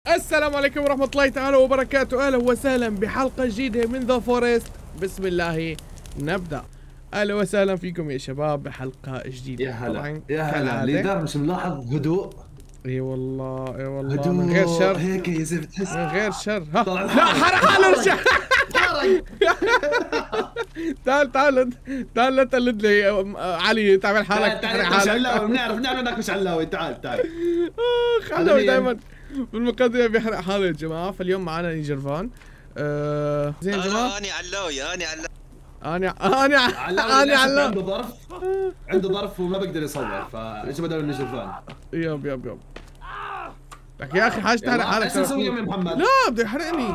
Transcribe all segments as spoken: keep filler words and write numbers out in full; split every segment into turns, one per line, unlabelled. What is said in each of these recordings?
السلام عليكم ورحمة الله تعالى وبركاته. أهلا وسهلا بحلقة جديدة من ذا فورست. بسم الله نبدأ. أهلا وسهلا فيكم يا شباب بحلقة جديدة.
يا هلا يا هلا ليدر، مش ملاحظ هدوء؟
اي والله اي والله
هدوء
من غير شر
هيك يا زلمة، تحس
من غير شر. ها
طلع
لا حرق حاله رجع. تعال تعال تعال لا تقلد لي علي، تعمل حالك
تحرق حالك. مش علاوي، بنعرف بنعرف انك مش علاوي. تعال تعال.
اخ علاوي دائما بالمقدمة بيحرق حاله يا جماعة. فاليوم معنا نيجرفان. أه زين يا جماعة.
أنا علاوي أنا علاوي
أنا أنا أنا علاوي.
عنده ظرف عنده ظرف وما بقدر يصور، فاجى بدل النيجرفان.
يب يب يب لك يا أخي حاجة تحرق حالك.
ايش نسوي يا محمد؟
لا بده يحرقني.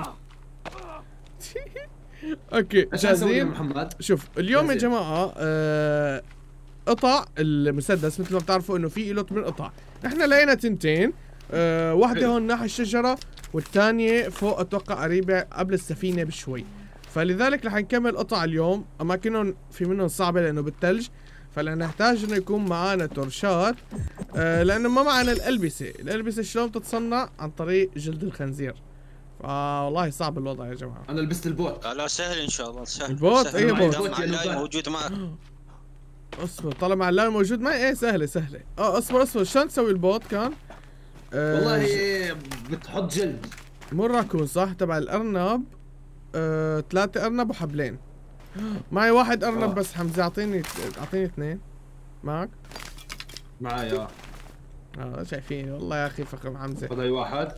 اوكي جاهزين؟
محمد
شوف اليوم يا جماعة آه قطع المسدس مثل ما بتعرفوا انه في له ثمان قطع. احنا لقينا تنتين، آه واحدة هون ناحية الشجرة والثانية فوق اتوقع قريبة قبل السفينة بشوي. فلذلك رح نكمل قطع اليوم. اماكنهم في منهم صعبة لانه بالثلج، فلنحتاج انه يكون معنا تورشات، آه لانه ما معنا الالبسة. الالبسة شلون بتتصنع؟ عن طريق جلد الخنزير. فوالله صعب الوضع يا جماعة.
انا لبست البوت.
لا سهل ان شاء الله سهل.
البوت اي بوت
موجود معك.
اصبر طالما علامة موجود معي. ايه سهلة سهلة. اه اصبر اصبر شلون تسوي البوت كان؟
آه والله بتحط جلد.
مو الراكون صح؟ تبع الارنب. آه، ثلاثة ارنب وحبلين. معي واحد ارنب آه. بس حمزة اعطيني اعطيني اثنين. معك؟
معي اه
اه شايفين والله يا اخي فخر حمزة.
خذ اي واحد.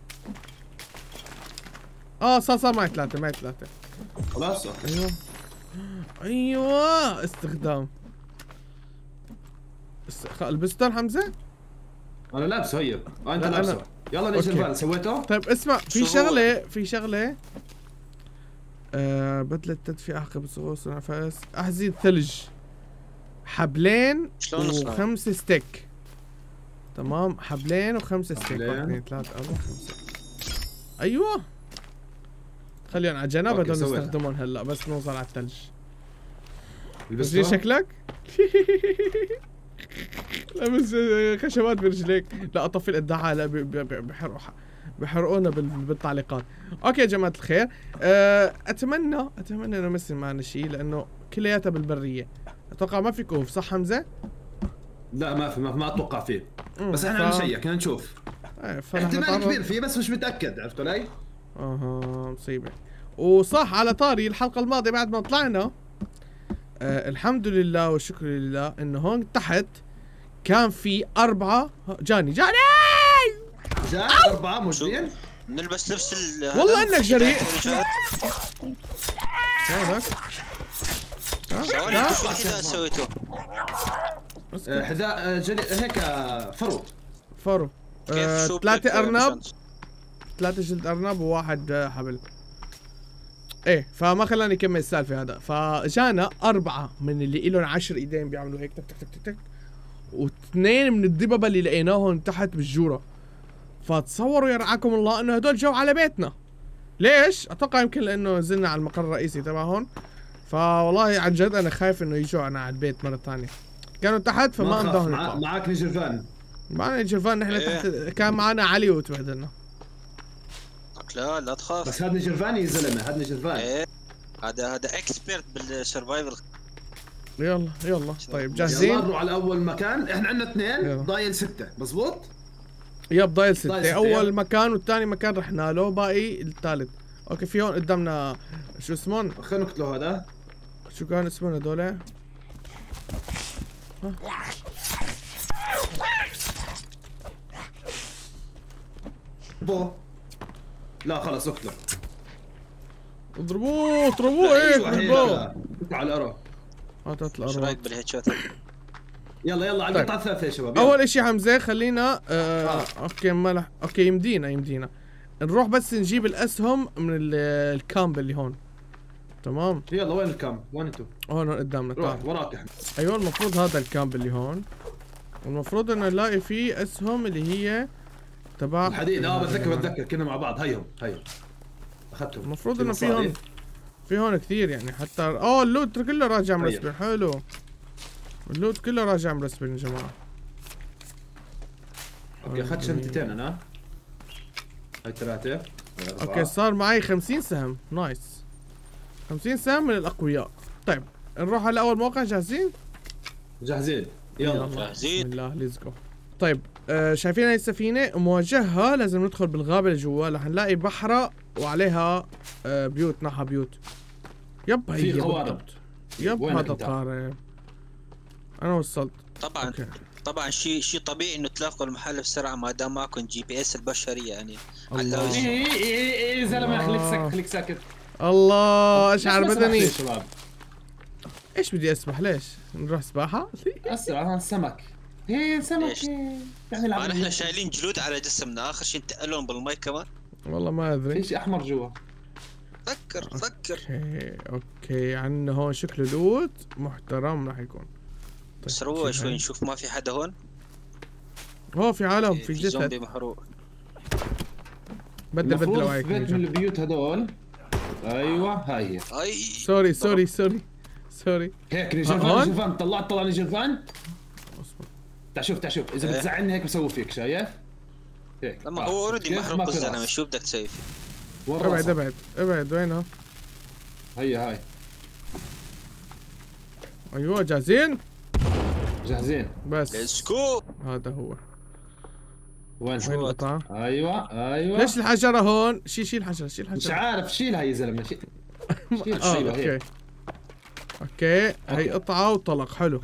اه صار صار معي ثلاثة معي ثلاثة.
خلاص اوكي.
ايوه ايوه استخدام. است... لبستون حمزة؟
انا لابسه هي. آه انت
لا
لابسه.
أنا...
يلا نيجرفان سويته؟
طيب اسمع، في شغلة في شغلة آه بدلة تدفئة عقب صغوص نفس أحذية ثلج حبلين وخمسة ستيك. تمام حبلين وخمسة ستيك. واحد اثنين ثلاثة أربعة خمسة. أيوه خليهم على جنب بدل نستخدمهم هلا بس نوصل على الثلج. زين شكلك؟ لابس خشبات برجليك. لا اطفي الادعاء لا بحرقوا بحرقونا بالتعليقات. اوكي يا جماعة الخير، اتمنى اتمنى انه ما يصير معنا شيء لانه كلياتها بالبرية. اتوقع ما في كهوف صح حمزة؟
لا ما في ما, ما اتوقع فيه. بس احنا ف... نشيك بدنا نشوف. احتمال كبير فيه بس مش متأكد. عرفت علي؟
اها مصيبة. وصح على طاري الحلقة الماضية بعد ما طلعنا آه الحمد لله والشكر لله انه هون تحت كان في أربعة. جاني جاني
جاني أربعة موجودين.
نلبس نفس ال
والله انك جريء. هذاك
ها شو الحذاء سويته؟
حذاء جري هيك فرو
فرو. ثلاثة أرنب، ثلاثة جلد أرنب وواحد حبل. ايه فما خلاني اكمل السالفه هذا. فجانا اربعه من اللي لهم عشر ايدين بيعملوا هيك تك تك تك تك، واثنين من الدببه اللي لقيناهم تحت بالجوره. فتصوروا يا رعاكم الله انه هدول جو على بيتنا. ليش؟ اتوقع يمكن لانه نزلنا على المقر الرئيسي تبعهم. فوالله عن جد انا خايف انه يجوا انا على البيت مره ثانيه. كانوا تحت فما امضاهم.
مع... معك نيجرفان؟
معنا نيجرفان. نحن
إيه؟
تحت كان معنا علي وتبهدلنا.
لا لا تخاف.
بس هذا نيجرفان يا زلمه، هذا نيجرفان.
ايه هذا هذا اكسبيرت بالسرفايفل.
يلا يلا طيب جاهزين؟
يلا نروح على اول مكان. احنا عندنا اثنين ضايل ستة مزبوط؟
يب ضايل ستة. ستة. اول مكان والثاني مكان رحنا له، باقي الثالث. اوكي في هون قدامنا شو اسمهم؟
خلينا نقتله هذا.
شو كان اسمهم هذول؟
بو لا خلص اقتله.
اضربوه اضربوه هيك بالبو.
على الارو.
هات الارو.
ايش رايك بالهيتشات؟
يلا يلا على القطعه الثالثه يا شباب.
اول اشي حمزه خلينا آه آه. اوكي ملح. اوكي يمدينا يمدينا نروح بس نجيب الاسهم من الكامب اللي هون. تمام
يلا وين الكامب؟ وين انتو؟
هون قدامنا.
روح وراك احنا.
ايوه المفروض هذا الكامب اللي هون، والمفروض انه نلاقي فيه اسهم اللي هي تبع
الحديد. اه بتذكر بتذكر كنا مع بعض. هيهم هيهم اخذتهم.
المفروض انه في هون في هون كثير يعني. حتى اه اللوت كله راجع مرسبن. حلو اللوت كله راجع مرسبن يا جماعه.
اوكي اخذت شنطتين انا. هاي ثلاثة.
اوكي صار معي خمسين سهم، نايس. خمسين سهم من الاقوياء. طيب نروح على اول موقع، جاهزين؟
جاهزين يلا
جاهزين.
بسم الله ليتس جو. طيب آه شايفين هاي السفينة مواجهها لازم ندخل بالغابة لجوا، رح نلاقي بحرة وعليها آه بيوت، نحا بيوت. يب هي
في قوارب.
بالضبط. يب هذا القارب. انا وصلت.
طبعا
أوكي.
طبعا شيء شيء طبيعي انه تلاقوا المحل بسرعه ما دام معكم جي بي اس البشري يعني.
الله.
اي اي اي زلمه خليك ساكت خليك ساكت.
الله اشعر بدني.
شباب
ايش بدي اسبح؟ ليش؟ نروح سباحة؟
اسرع السمك. هي سمك يعني
ما نحن شايلين جلود على جسمنا، اخر شيء نتقلهم بالمي كمان.
والله ما ادري.
في شيء احمر جوا.
فكر فكر.
اوكي اوكي عندنا هون شكله لوت محترم راح يكون.
طيب بس روق شوي نشوف ما في حدا هون.
هو في عالم في,
في
جثث.
زومبي محروق.
بدل بدل
وعيك بيت من البيوت هدول. ايوه هاي هي.
اي
سوري سوري سوري سوري.
هيك نجرفان نجرفان طلعت طلع نجرفان.
اصبر
تعال شوف تعال شوف اذا
ايه.
بتزعلني هيك بسوي فيك شايف؟ هيك
لما هو اوريدي محروق الزلمه شو بدك تسوي فيه؟
ابعد ابعد ابعد وينها؟
هي هاي.
ايوه جاهزين؟
جاهزين
بس
ليتس جو.
هذا هو.
وين
وين القطعة؟
ايوه ايوه.
ليش الحجرة هون؟ شيل شيل الحجرة شيل الحجرة.
مش عارف شيلها يا زلمه شيل.
اه اوكي اوكي هي قطعة وطلق حلو.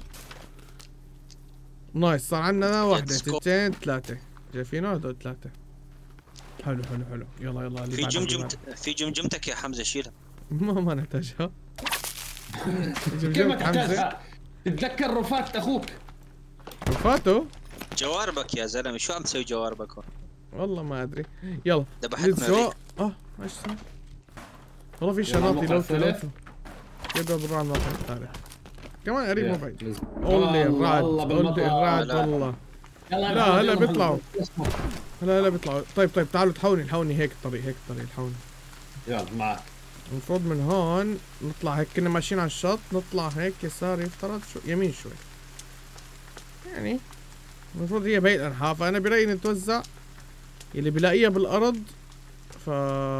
نايس صار عندنا واحدة اثنين ثلاثة. شايفينه هدول ثلاثة. حلو حلو حلو يلا يلا اللي
في جمجمت في جمجمتك يا حمزة شيلها.
ما ما نحتاجها.
كيف ما تحتاجها؟ تتذكر رفات اخوك.
رفاته؟
جواربك يا زلمه شو عم تسوي جواربك هون؟
والله ما ادري. يلا
ذبحتنا
اه اه ايش صار؟ والله في شناطي لوتو لوتو. يبقى بنروح الموقع الثالث. كمان قريب مو بعيد. اولي الرعد اولي الرعد والله. لا هلا بيطلعوا. هلا هلا بيطلعوا. طيب طيب تعالوا تحوني الحوني هيك الطريق هيك الطريق الحوني.
يلا معك.
المفروض من هون نطلع هيك كنا ماشيين على الشط نطلع هيك يسار يفترض شو يمين شوي. يعني المفروض هي بهي الانحاء فانا برايي نتوزع اللي بلاقيها بالارض ف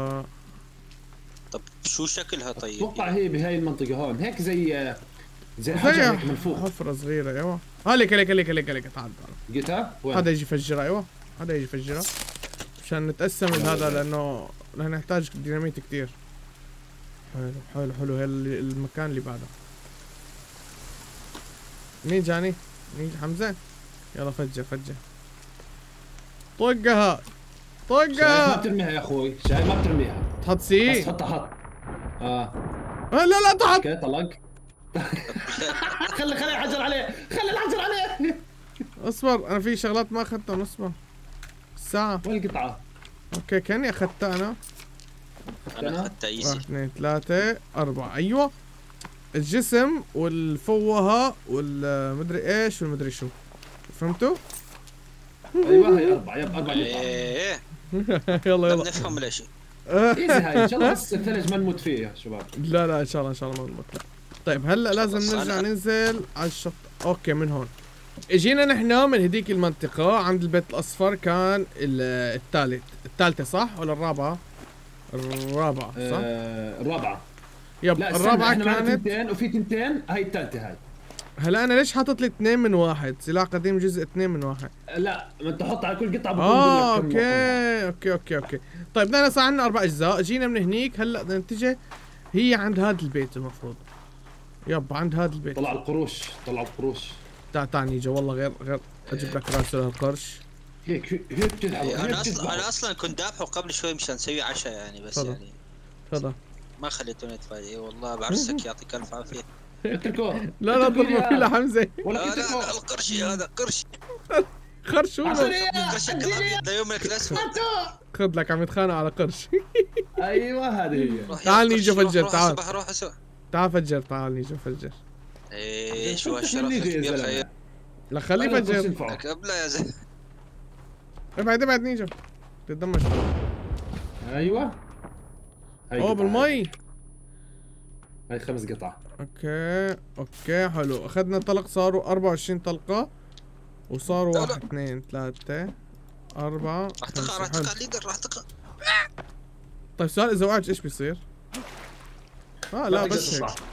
طب شو شكلها طيب؟
اتوقع هي بهاي المنطقة هون هيك زي زي حجر هيك من فوق.
حفرة صغيرة ايوه. هاليك هاليك هاليك هاليك هاليك تعال تعال.
لقيتها؟ وين؟
هذا يجي يفجرها ايوه هذا يجي يفجرها عشان نتقسم هذا لانه رح نحتاج ديناميت كثير. حلو حلو حلو هي المكان اللي بعده. مين جاني؟ مين حمزة؟ يلا فجر فجر. طقها طقها.
ما بترميها يا اخوي شايف ما بترميها.
تحط سي.
بس حطها حط. اه.
لا لا تحط.
اوكي طلق. خلي خلي الحجر عليه خلي الحجر عليه.
اصبر انا في شغلات ما اخذتها اصبر. الساعة.
وين القطعة؟
اوكي كاني اخذتها انا.
انا اخذتها ايزي.
واحد اثنين ثلاثة أربعة أيوة. الجسم والفوهة والمدري ايش والمدري شو. فهمتوا؟
ايوه هي أربعة يب أربعة.
ايه
يلا يلا
نفهم ولا شيء.
ايزي هاي ان شاء الله بس الثلج ما نموت فيه يا شباب.
لا لا ان شاء الله ان شاء الله ما نموت. طيب هلا لازم نرجع ننزل على الشط. اوكي من هون. اجينا نحن من هديك المنطقة عند البيت الأصفر كان الثالث الثالثة صح ولا الرابعة؟ الرابعة صح؟
آه الرابعة.
يب
لا
الرابعة
كانت
كانت
تنتين وفي تنتين هاي الثالثة هاي.
هلا أنا ليش حاطط لي اثنين من واحد؟ سلاح قديم جزء اثنين من واحد.
لا ما انت حط على كل قطعة بكون
اه اوكي اوكي اوكي اوكي. طيب بدنا صار عندنا أربع أجزاء، جينا من هنيك هلا بدنا نتجه هي عند هذا البيت المفروض. يب عند هذا البيت.
طلع القروش طلع القروش.
تعال تعال نيجا والله غير غير اجيب لك راس القرش.
هيك هيك بتذبحوا.
انا اصلا انا اصلا كنت ذابحه قبل شوي مشان نسوي عشاء يعني بس
فضل.
يعني
تفضل.
ما خليتوني اتفاجئ. اي والله بعرسك يعطيك الف عافيه.
اتركوه.
لا لا طلب فيه لحمزه.
لا لا لا القرشي هذا قرشي.
خرشونه.
قرشك الابيض ليومك الاسود.
خذ لك عم يتخانق على قرش.
ايوه هذه هي.
تعال نيجي فجر تعال.
روح روح اسوي.
تعال فجر تعال نيجي فجر.
ايه شو هالشرف الكبير خير.
لا خليه فجر.
قبل يا زلمه.
ابعد ابعد نيجا. تتدمج.
ايوه.
اوه بالمي.
هاي خمس قطع.
اوكي اوكي حلو اخذنا طلق صاروا أربعة وعشرين طلقة وصاروا واحد اثنين ثلاثة أربعة
راح تقع راح تقع ليدر راح تقع.
طيب سؤال، اذا وقعت ايش بيصير؟ اه لا بس هيك.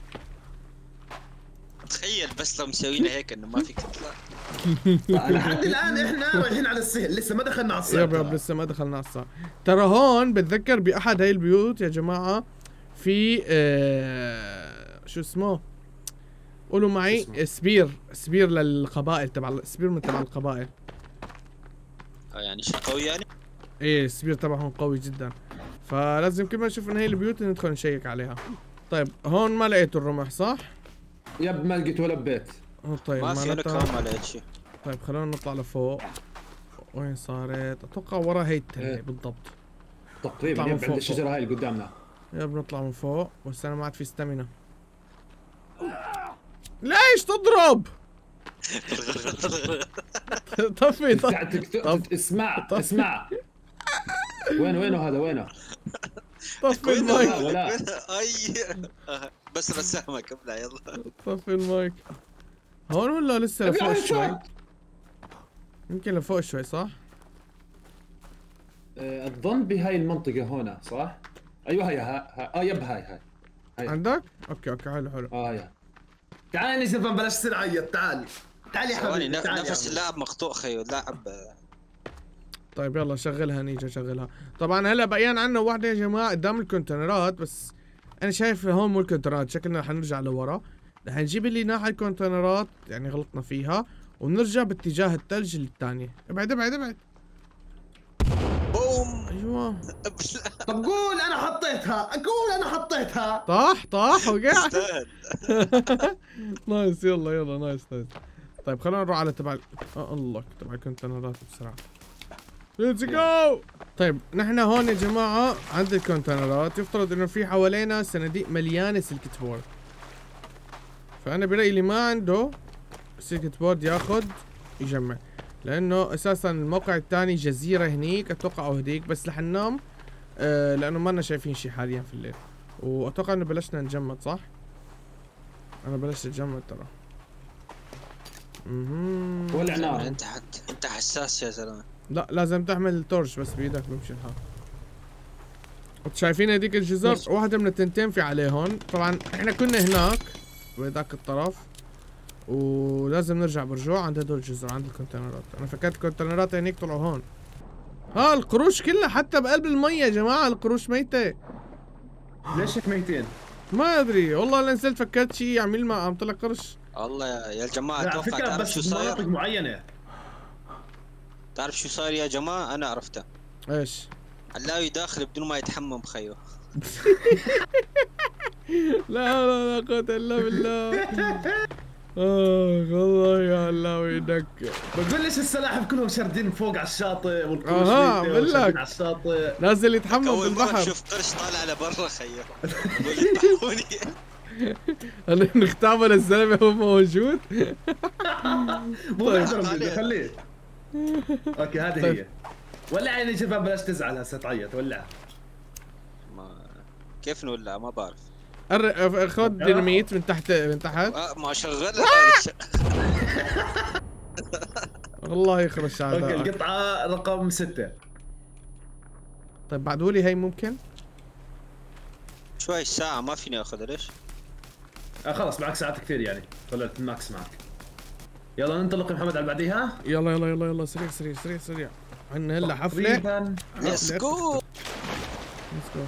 تخيل بس لو مسوينا هيك انه ما فيك تطلع.
لحد الان احنا رايحين على السهل، لسه ما دخلنا على الصعب.
يب يب لسه ما دخلنا على الصعب. ترى هون بتذكر باحد هاي البيوت يا جماعه في آه شو اسمه؟ قولوا معي، سبير سبير للقبائل، تبع سبير من تبع القبائل.
اه يعني شيء قوي يعني؟
ايه السبير تبعهم قوي جدا، فلازم كل ما نشوف ان هي البيوت ندخل نشيك عليها. طيب هون ما لقيتوا الرمح صح؟
يب ما لقيت ولا بيت.
طيب
ما في انا كمان ما لقيت شيء.
طيب خلونا نطلع لفوق. وين صارت؟ اتوقع ورا هي التله
إيه.
بالضبط.
تقريبا يب عند الشجره هاي اللي قدامنا.
يب نطلع من فوق، بس انا ما عاد في ستامينا. ليش تضرب؟ طفي طفي.
اسمع اسمع. وين وينه هذا وينه؟
طفي المايك.
ولا
اي بس بسامك ابلع يلا.
طفي المايك. هون ولا لسه لفوق شوي؟ يمكن لفوق شوي صح؟
اظن بهاي المنطقة هنا صح؟ ايوه هي ها اه يب هاي هاي, هاي.
عندك؟ اوكي اوكي حلو حلو.
اه هي. تعال نجي بلاش تنعيط، تعال تعال يا حبيبي.
نفس اللاعب مقطوع خيو اللاعب.
طيب يلا شغلها نيجي شغلها. طبعا هلا بقيان عنا واحدة يا جماعة قدام الكونتينرات، بس انا شايف هون مو الكونتينرات، شكلنا رح نرجع لورا. رح نجيب اللي ناحية الكونتينرات يعني غلطنا فيها، ونرجع باتجاه الثلج الثانية. ابعد ابعد ابعد.
بوم.
ايوه.
طب قول انا حطيتها، قول انا حطيتها.
طاح طاح وقع. نايس يلا يلا نايس نايس. طيب خلونا نروح على تبع اه الله تبع الكونتينرات بسرعة. ليتس جو. طيب نحن هون يا جماعة عند الكونتينرات، يفترض انه في حوالينا صناديق مليانة سلكت بورد. فأنا برأيي اللي ما عنده سلكت بورد ياخد يجمع، لأنه أساسا الموقع الثاني جزيرة هنيك أتوقع أو هديك، بس رح ننام آه لأنه ما لنا شايفين شي حاليا في الليل، وأتوقع إنه بلشنا نجمد صح؟ أنا بلشت أتجمد ترى. اها
ولع نار.
انت حد انت حساس يا زلمه.
لا لازم تحمل التورش بس بإيدك بمشي الحال. شايفين هذيك الجزر؟ واحدة من التنتين في عليهن، طبعا احنا كنا هناك بذاك الطرف ولازم نرجع برجوع عند هدول الجزر عند الكونتينرات. انا فكرت الكونتينرات هنيك طلعوا هون. ها القروش كلها حتى بقلب المية يا جماعة، القروش ميتة.
ليش هيك ميتين؟
ما ادري والله، انا نزلت فكرت شيء يعمل ما عم طلع قرش.
والله يا جماعة
اتوقع تعرف شو صاير؟ مناطق معينة.
تعرف شو صاير يا جماعة؟ انا عرفته.
ايش؟
علاوي داخل بدون ما يتحمم خيو.
لا لا لا قوة الا بالله. اخ والله يا علاوي دك.
بقول ليش السلاحف كلهم شاردين فوق على الشاطئ والقروش
اها بقول لك
على الشاطئ
نازل يتحمم بالبحر.
شوف قرش طالع لبرا خيو.
انا نختبر الزلمه هو موجود.
مو خليه. اوكي هذه هي. ولع يا شباب بلاش تزعل هسه تعيط ولع.
ما كيف نولع ما بعرف.
خذ ديناميت من تحت من تحت.
اه ما شغلها.
والله يخرج هذا.
اوكي القطعة رقم ستة.
طيب بعدولي هي ممكن؟
شوي ساعة ما فيني اخذها ليش؟
آه خلص معك ساعات كثير يعني، طلعت الماكس معك. يلا ننطلق يا محمد على اللي بعديها.
يلا يلا يلا يلا سريع سريع سريع سريع. عندنا هلا حفلة.
ليتس جو.
ليتس جو.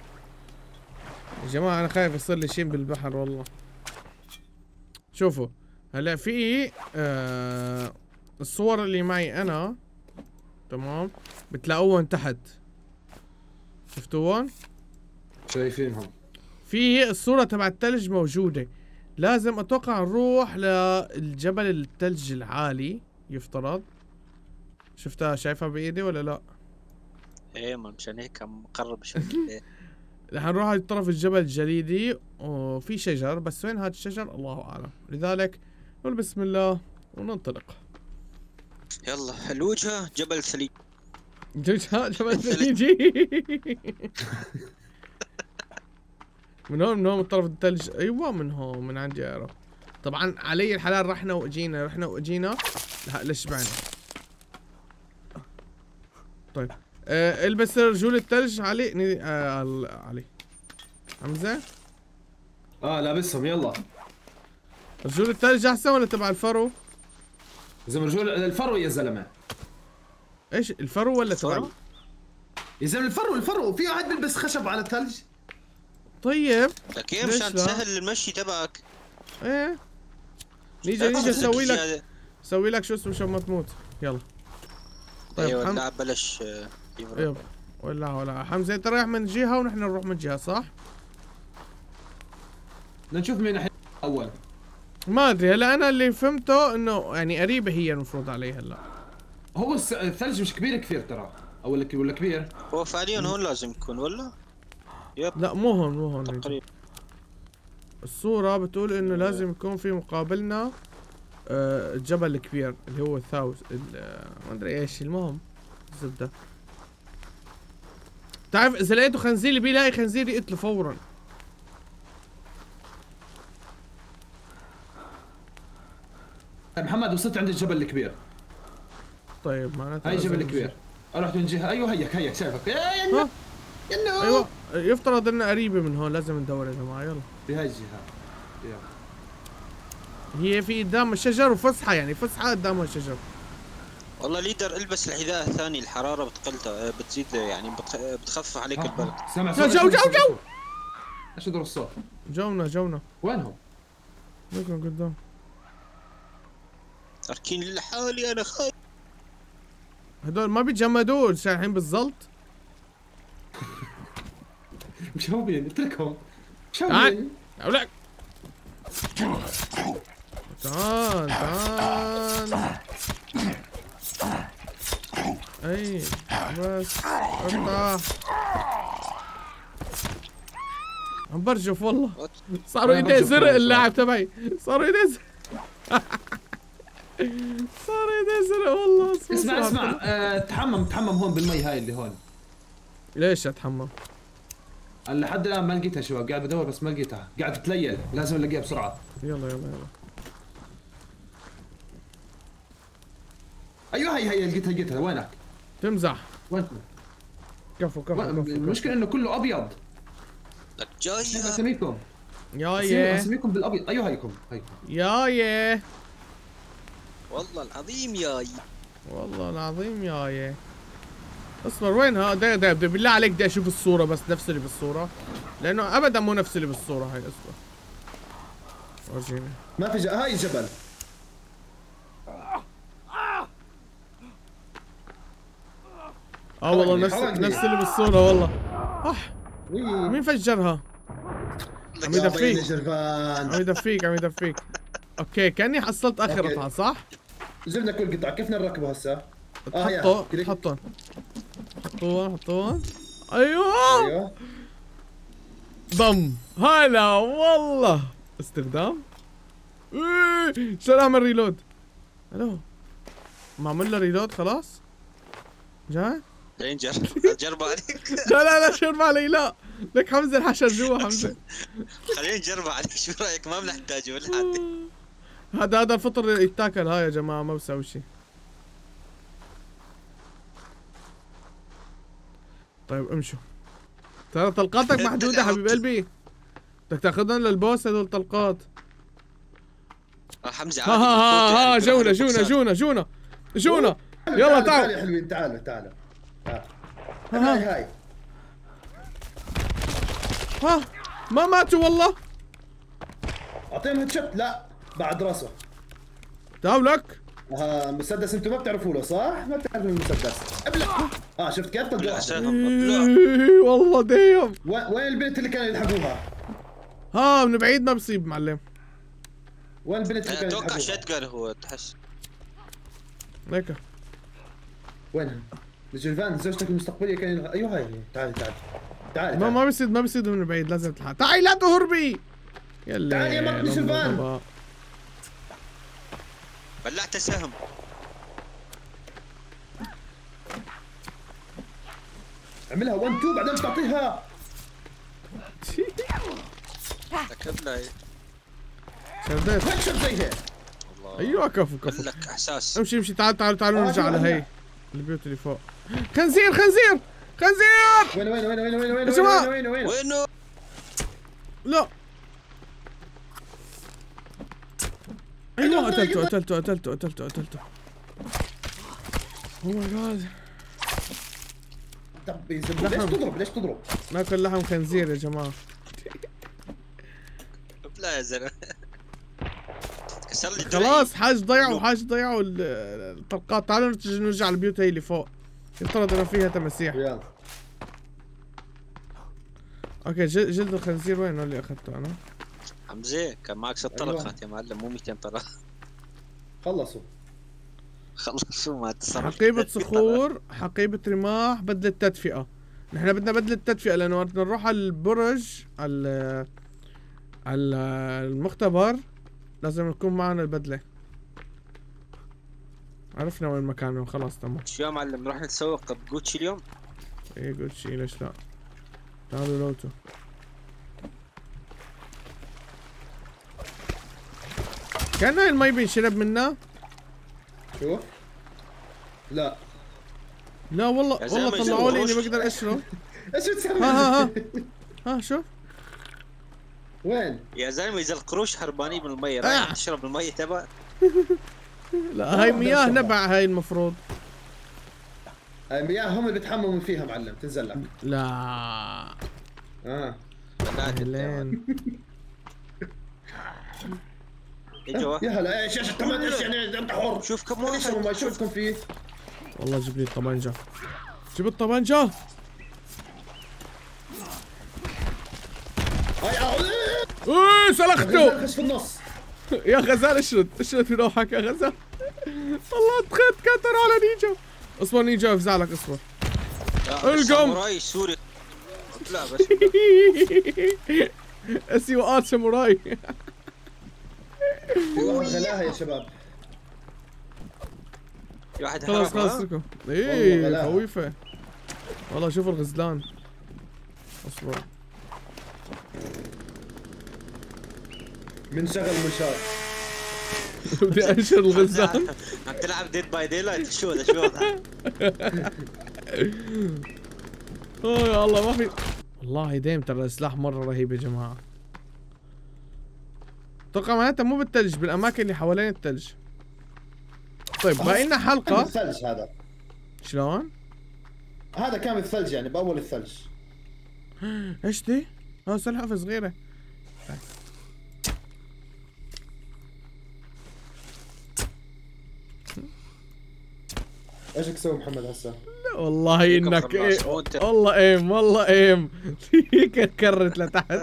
يا جماعة أنا خايف يصير لي شيء بالبحر والله. شوفوا هلا في آه الصور اللي معي أنا تمام بتلاقوهم تحت. شفتوهم؟
شايفينهم.
في الصورة تبع الثلج موجودة، لازم أتوقع نروح للجبل الثلج العالي يفترض. شفتها شايفها بإيدي ولا لا؟
إيه مشان هيك مقرب شوي.
رح نروح على طرف الجبل الجليدي وفي شجر، بس وين هذا الشجر الله اعلم، لذلك نقول بسم الله وننطلق.
يلا الوجهة جبل ثليج.
جبل ثليجي. من هون من هون من طرف الثلج. ايوه من هون من عندي اعرف. طبعا علي الحلال رحنا واجينا رحنا واجينا لشبعنا. طيب آه البس رجول الثلج علي ني... آه علي حمزة.
اه لابسهم يلا.
رجول الثلج احسن ولا تبع الفرو؟
زلمه رجول الفرو يا زلمه.
ايش الفرو ولا تبع؟
يا زلمه الفرو الفرو في واحد بيلبس خشب على الثلج.
طيب
لك ايه مشان تسهل المشي تبعك.
ايه نيجي نيجي نسوي لك نسوي لك شو اسمه مشان ما تموت. يلا
طيب ايوه حم... لا بلاش
يلا ولا ولا حمزه انت رايح من جهه ونحن نروح من جهه صح؟
بدنا نشوف مين الحين اول.
ما ادري هلا انا اللي فهمته انه يعني قريبه هي المفروض عليه هلا.
هو الثلج مش كبير كثير ترى او ولا كبير؟
هو فعليا هون لازم يكون ولا؟
يب لا مو هون مو هون تقريبا. الصورة بتقول انه لازم يكون في مقابلنا آه الجبل الكبير اللي هو الثاوس ما ادري ايش المهم الزبدة. تعرف اذا لقيته خنزير بيلاقي خنزير يقتله فورا.
محمد وصلت عند الجبل الكبير.
طيب معناته
هاي الجبل الكبير. رحت من جهة ايوه هيك هيك شايفك يا
ينو ايوه يفترض انها قريبة من هون لازم ندور يا جماعة يلا.
بهاي الجهة. يلا.
هي في قدام الشجر وفسحة يعني فسحة قدامها الشجر.
والله ليدر البس الحذاء الثاني الحرارة بتقل بتزيد يعني بتخفف عليك آه. البرد.
سامع
صوت جو جو جو
ايش هذول الصوت؟
جونا جونا
وينهم؟
لكم قدام
تركين لحالي انا خايف.
هدول ما بيتجمدوا شايحين بالزلط.
مشوبين اتركهم مشوبين
اولك تعال تعال اي بس ارتاح. عم برجف والله صاروا ايديه زرق اللاعب تبعي صاروا ايديه زرق صار ايديه زرق والله.
اسمع اسمع أه تحمم تحمم هون بالمي هاي اللي هون.
ليش اتحمم؟
لحد الان ما لقيتها شباب قاعد بدور بس ما لقيتها قاعد تتليل لازم نلاقيها بسرعه.
يلا يلا يلا
ايوه هي هي لقيتها لقيتها وينك؟
تمزح
وين؟
كفو كفو كفو
المشكله انه كله ابيض.
لك جاي
اسميكم
يا يا
اسميكم بالابيض. ايوه هيكم هيكم
يا يا
والله العظيم ياي
والله العظيم يا يا اصبر وينها؟ ده ده بالله عليك بدي اشوف الصورة بس نفس اللي بالصورة لانه ابدا مو نفس اللي بالصورة. هاي اصبر ورجيني.
ما في جا... هاي الجبل.
اه والله نفس نفس اللي بالصورة والله. اح مين فجرها؟ عم يدفيك عم يدفيك عم يدفيك. اوكي كاني حصلت اخر قطعة صح؟
جبنا كل قطعة كيف نركبها هسه؟
حطوا حطون حطوها حطوها ايوه
ايوه
ضم هلا والله استخدام. ايه شو اعمل ريلود؟ الو معمول له ريلود خلاص؟ جاي؟
لين جرب جرب عليك.
لا لا لا شرب علي لا لك حمزه الحشر جوا حمزه.
خلينا نجرب عليك شو رايك ما بنحتاجه ولا حد.
هذا هذا الفطر يتاكل هاي يا جماعه ما بسوي شيء. طيب امشوا ترى طلقاتك محدوده حبيب قلبي بدك تاخذهم للبوس هذول طلقات.
حمزه
ها ها ها ها جونا جونا جونا جونا جونا يلا تعالوا
يا حلوين تعالوا تعالوا
ها
هاي هاي
ها ما ماتوا والله.
اعطيهم هيد شوت. لا بعد راسه.
تعالوا لك
ها مسدس انتم ما بتعرفوا له صح؟ ما بتعرفوا المسدس. ابلع. اه شفت كيف طلعوا؟
إيه والله ديم.
وين البنت اللي كانوا يلحقوها؟
ها من بعيد ما بصيب معلم.
وين البنت اللي كانوا
يلحقوها؟ اتوقع شتقن هو تحس.
هيك
وينها؟ نجلفان زوجتك المستقبليه كان ايوه هاي تعال تعال تعال
ما ما بيصيد ما بيصيد من بعيد لازم تلحق. تعالي لا تهربي يلا
تعال يا مرت نجلفان.
بلعت سهم.
اعملها واحد اثنين بعدين بتعطيها.
ركبنا هي
شرديت
هيك زي هيك.
ايوه كفو كفو
لك احساس.
امشي امشي تعال تعال تعالوا نرجع على هي البيوت اللي فوق. خنزير خنزير خنزير.
وين وين وين وين وين وين
يا جماعة.
وين وين
وينه؟
لا ايوه قتلته قتلته قتلته قتلته قتلته. اوه ماي جاد.
طب يا زلمه ليش تضرب ليش تضرب؟
ناكل لحم خنزير يا جماعة.
لا يا زلمة. كسر لي
خلاص حاج ضيعوا حاج ضيعوا الطلقات. تعالوا نرجع البيوت هي اللي فوق، يفترض انه فيها تماسيح.
يلا
اوكي جلد الخنزير وين اللي اخذته انا؟
حمزة كان معك ست طلقات يا معلم مو مئتين طلقة.
خلصوا
خلصوا ما تصرف.
حقيبة صخور، حقيبة رماح، بدلة تدفئة. نحن بدنا بدلة تدفئة لأنه بدنا نروح على البرج على على المختبر لازم نكون معنا البدلة. عرفنا وين مكانه خلاص تمام.
شو يا معلم نروح نتسوق بجوتشي اليوم؟
ايه جوتشي ليش لا؟ تعالوا لوتو. كان هاي المي بينشرب منها؟
شوف لا
لا والله والله طلعوا لي اني بقدر اشرب.
ايش بتسوي؟
ها ها ها ها شوف
وين؟ يا زلمه اذا القروش هربانين من المي رايح تشرب المي تبع.
لا هاي مياه نبع هاي المفروض.
هاي مياه هم اللي بيتحمموا فيها معلم تنزل لك.
لا
اه
اهلين.
يا هلا ايش ايش كمان ايش يعني انت حر.
شوف كم
ايش ما شوفكم فيه.
والله جيب لي الطبنجة. جيب الطبنجة. ايه سلخته.
خش في النص.
يا غزال اشرد اشرد في روحك يا غزال. والله دخلت كتر على نينجا. اصبر نينجا افزع لك اصبر. القم.
ساموراي سوري. لا بس
اسي وقات ساموراي.
في واحد غلاها يا شباب.
في واحد
خلاص خلاص اتركوا. ايه خويفة. والله شوف الغزلان. اصبر.
من شغل مشار.
بدي انشر الغزلان.
عم تلعب ديد باي دي لايت شو هذا شو هذا؟
اوه يا الله ما في والله دايم ترى السلاح مرة رهيب يا جماعة. اتوقع معناتها مو بالثلج بالاماكن اللي حوالين الثلج. طيب باقي لنا حلقة.
الثلج هذا.
شلون؟
هذا كان الثلج يعني باول الثلج.
ايش دي؟ اه سلحفة صغيرة.
ايش تسوي محمد هسه؟
لا والله انك ايه والله ايم والله ايم. هيك كرت لتحت.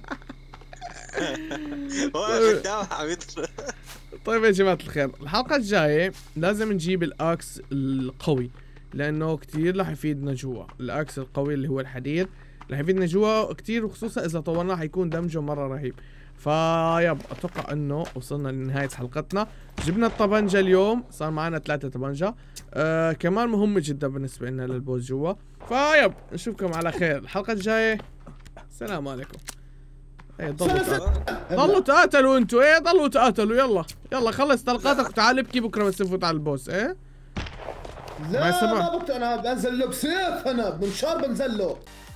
طيب يا جماعة الخير الحلقة الجاية لازم نجيب الاكس القوي لانه كتير راح يفيدنا جوا. الاكس القوي اللي هو الحديد راح يفيدنا جوا كتير وخصوصا اذا طورناه حيكون دمجه مرة رهيب. فيب اتوقع انه وصلنا لنهاية حلقتنا. جبنا الطبنجة اليوم صار معنا ثلاثة طبنجة. آه كمان مهمة جدا بالنسبة لنا للبوس جوا. فيب نشوفكم على خير الحلقة الجاية. السلام عليكم. ايه ضلوا تقاتلوا ضلوا تقاتلوا انتوا. ايه ضلوا تقاتلوا. يلا يلا خلص طلقاتك وتعال ابكي بكره بس نفوت على البوس. ايه
لا ما بقدر انا بنزل له بسيف انا بمنشار بنزل له.